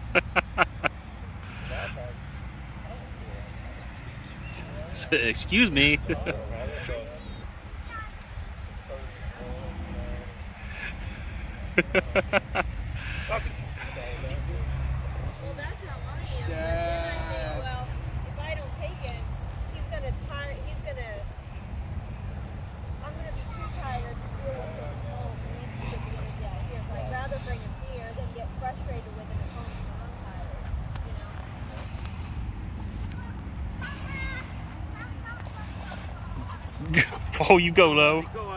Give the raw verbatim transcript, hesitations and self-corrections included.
Excuse me. Well, that's how I am. Yeah. But then I think, well, if I don't take him, he's gonna tire. He's gonna. I'm gonna be too tired to deal with him at home. And he's gonna be energy out here. So I'd rather bring him here than get frustrated with him at home when I'm tired. You know. Oh, you go low.